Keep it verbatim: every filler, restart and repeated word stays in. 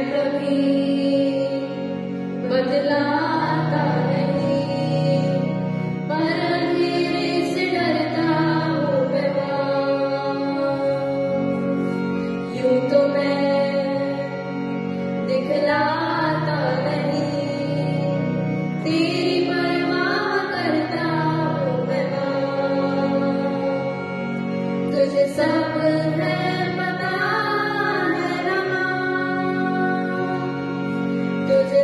कभी बदलाता नहीं, पर अंधेरे से डरता हूँ मैं माँ। यूं तो मैं दिखलाता नहीं, तेरी परवाह करता हूँ मैं माँ। तुझे सब है पता है ना माँ, तुझे